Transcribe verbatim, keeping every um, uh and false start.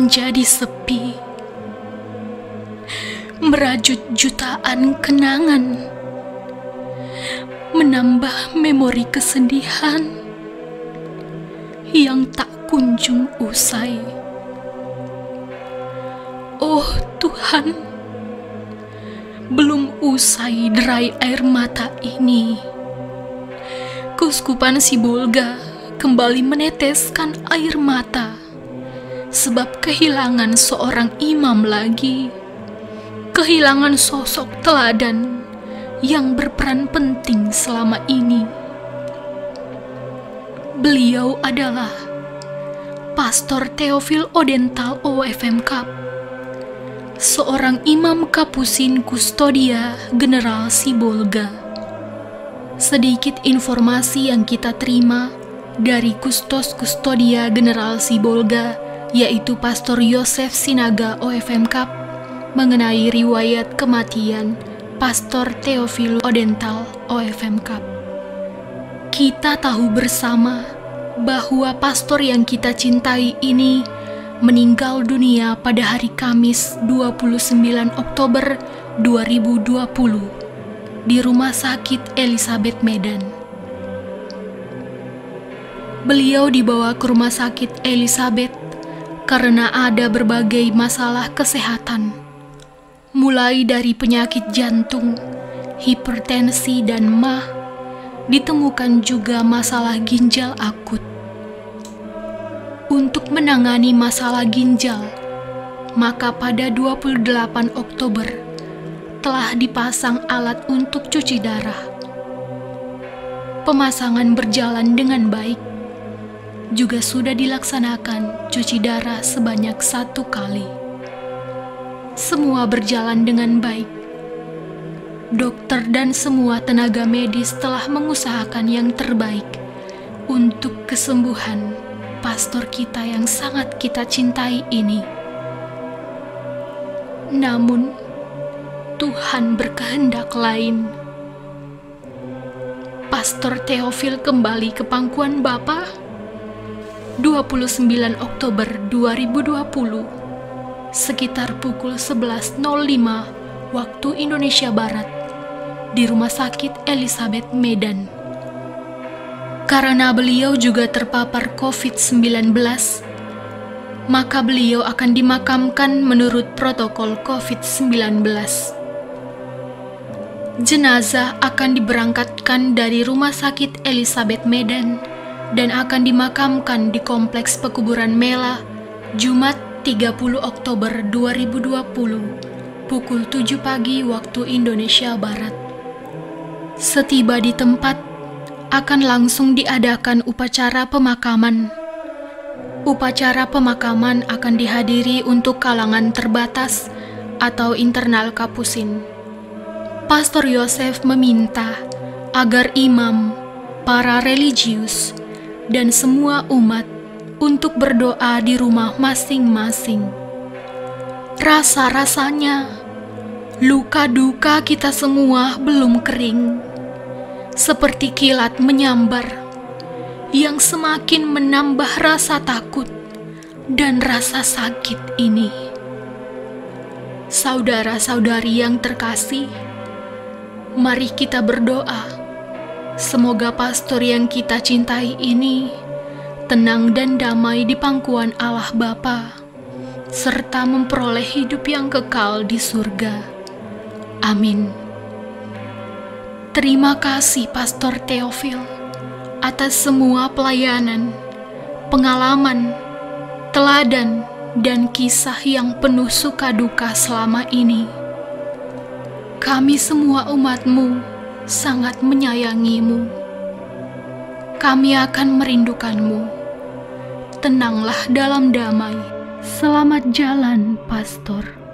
menjadi sepi, merajut jutaan kenangan, menambah memori kesedihan yang tak kunjung usai. Oh Tuhan, belum usai derai air mata ini, Keuskupan Sibolga kembali meneteskan air mata sebab kehilangan seorang imam lagi, kehilangan sosok teladan yang berperan penting selama ini. Beliau adalah Pastor Theophil Odenthal O F M Cup, seorang imam kapusin Kustodia General Sibolga. Sedikit informasi yang kita terima dari Kustos Kustodia General Sibolga, yaitu Pastor Yosef Sinaga O F M Cup, mengenai riwayat kematian Pastor Theophil Odenthal O F M Cup. Kita tahu bersama bahwa pastor yang kita cintai ini meninggal dunia pada hari Kamis dua puluh sembilan Oktober dua ribu dua puluh di Rumah Sakit Elizabeth Medan. Beliau dibawa ke Rumah Sakit Elizabeth karena ada berbagai masalah kesehatan, mulai dari penyakit jantung, hipertensi, dan mah. Ditemukan juga masalah ginjal akut. Untuk menangani masalah ginjal, maka pada dua puluh delapan Oktober telah dipasang alat untuk cuci darah. Pemasangan berjalan dengan baik. Juga sudah dilaksanakan cuci darah sebanyak satu kali. Semua berjalan dengan baik. Dokter dan semua tenaga medis telah mengusahakan yang terbaik untuk kesembuhan pastor kita yang sangat kita cintai ini. Namun, Tuhan berkehendak lain. Pastor Theophil kembali ke pangkuan Bapa dua puluh sembilan Oktober dua ribu dua puluh sekitar pukul sebelas nol lima waktu Indonesia Barat di Rumah Sakit Elizabeth Medan. Karena beliau juga terpapar covid sembilan belas, maka beliau akan dimakamkan menurut protokol covid sembilan belas. Jenazah akan diberangkatkan dari Rumah Sakit Elizabeth Medan dan akan dimakamkan di Kompleks Pekuburan Mela Jumat tiga puluh Oktober dua ribu dua puluh pukul tujuh pagi waktu Indonesia Barat. Setiba di tempat, akan langsung diadakan upacara pemakaman. Upacara pemakaman akan dihadiri untuk kalangan terbatas atau internal kapusin. Pastor Yosef meminta agar imam, para religius, dan semua umat untuk berdoa di rumah masing-masing. Rasa-rasanya, luka duka kita semua belum kering, seperti kilat menyambar, yang semakin menambah rasa takut dan rasa sakit ini. Saudara-saudari yang terkasih, mari kita berdoa. Semoga pastor yang kita cintai ini tenang dan damai di pangkuan Allah Bapa, serta memperoleh hidup yang kekal di surga. Amin. Terima kasih Pastor Theophil atas semua pelayanan, pengalaman, teladan, dan kisah yang penuh suka duka selama ini. Kami semua umat-Mu sangat menyayangimu. Kami akan merindukanmu. Tenanglah dalam damai. Selamat jalan, Pastor.